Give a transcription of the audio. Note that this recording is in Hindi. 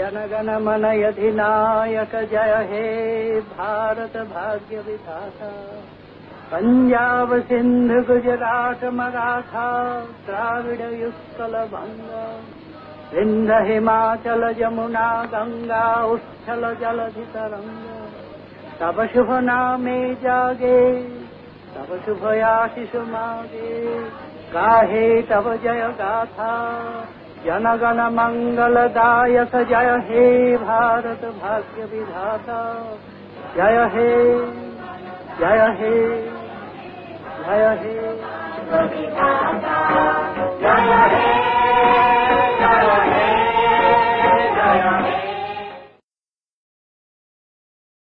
जनगण मन अधिनायक जय हे भारत भाग्य विधाता। पंजाब सिंध गुजरात मराठा द्राविड़ उत्कल बंगा विंध्य हिमाचल यमुना गंगा उच्छल जलधि तरंगा। तब शुभ नामे जागे तब शुभ आशीष मागे गाहे तब जय गाथा। जनगण मंगलदायक जय हे भारत भाग्य विधाता। जय हे जय हे जय हे जय हे